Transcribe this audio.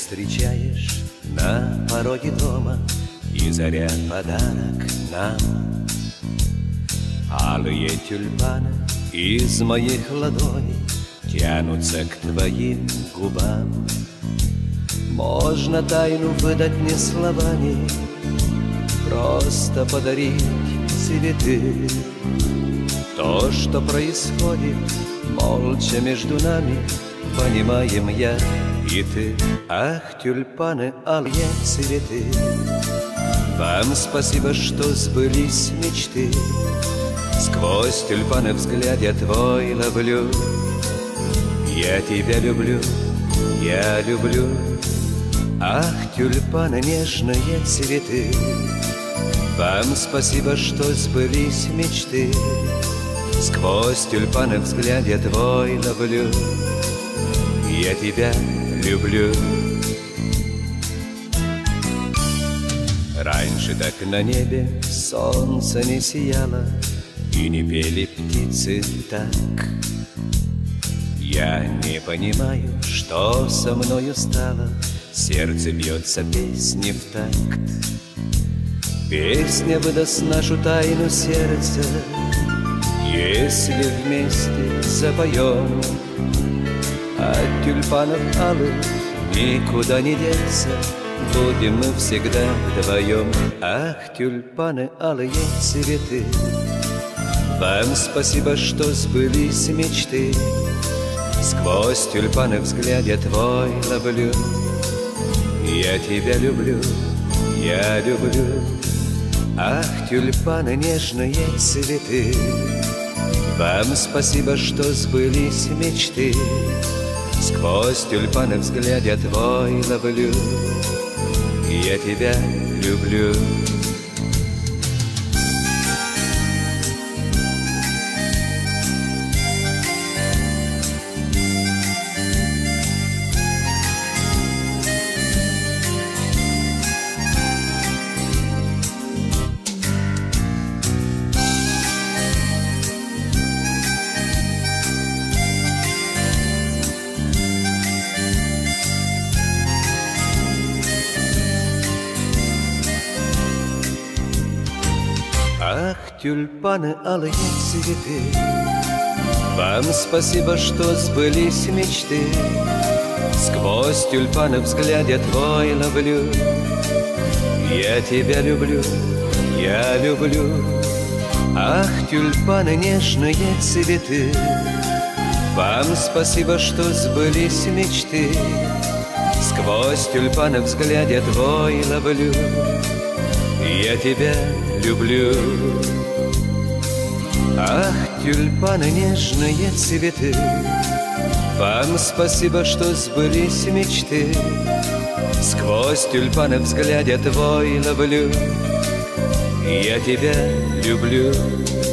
встречаешь на пороге дома, и заря подарок нам. Алые тюльпаны из моих ладоней тянутся к твоим губам. Можно тайну выдать не словами, просто подарить цветы. То, что происходит молча между нами, понимаем я и ты. Ах, тюльпаны, алые цветы, вам спасибо, что сбылись мечты. Сквозь тюльпаны взгляд я твой ловлю. Я тебя люблю, я люблю. Ах, тюльпаны, нежные цветы, вам спасибо, что сбылись мечты. Сквозь тюльпаны взгляд я твой ловлю. Я тебя люблю. Раньше так на небе солнце не сияло, и не пели птицы так. Я не понимаю, что со мною стало. Сердце бьется песни в такт. Песня выдаст нашу тайну сердца, если вместе запоем. От тюльпанов алых никуда не деться, будем мы всегда вдвоем. Ах, тюльпаны, алые цветы, вам спасибо, что сбылись мечты. Сквозь тюльпаны взгляд я твой ловлю. Я тебя люблю, я люблю. Ах, тюльпаны, нежные цветы, вам спасибо, что сбылись мечты. Сквозь тюльпаны взгляд я твой ловлю. Я тебя люблю. Ах, тюльпаны, алые цветы, вам спасибо, что сбылись мечты. Сквозь тюльпаны взгляд я твой ловлю. Я тебя люблю, я люблю. Ах, тюльпаны, нежные цветы, вам спасибо, что сбылись мечты. Сквозь тюльпаны взгляд я твой ловлю. Я тебя люблю. Ах, тюльпаны, нежные цветы, вам спасибо, что сбылись мечты. Сквозь тюльпаны взгляд я твой ловлю. Я тебя люблю.